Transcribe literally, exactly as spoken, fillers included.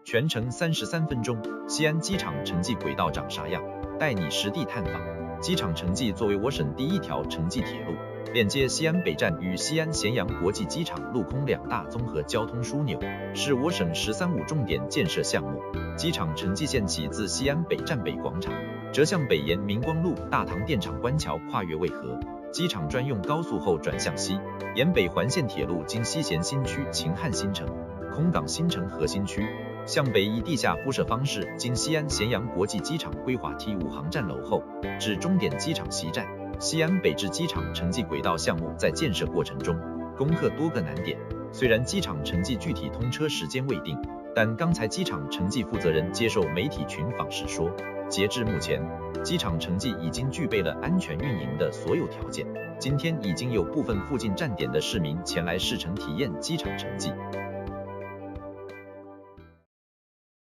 全程三十三分钟，西安机场城际轨道长啥样？带你实地探访。机场城际作为我省第一条城际铁路，连接西安北站与西安咸阳国际机场陆空两大综合交通枢纽，是我省“十三五”重点建设项目。机场城际线起自西安北站北广场，折向北沿明光路、大唐电厂官桥跨越渭河，机场专用高速后转向西，沿北环线铁路经西咸新区、秦汉新城、空港新城核心区，向北以地下铺设方式经西安咸阳国际机场规划 T 五 航站楼后，至终点机场西站。西安北至机场城际轨道项目在建设过程中攻克多个难点，虽然机场城际具体通车时间未定，但刚才机场城际负责人接受媒体群访时说，截至目前，机场城际已经具备了安全运营的所有条件。今天已经有部分附近站点的市民前来试乘体验机场城际。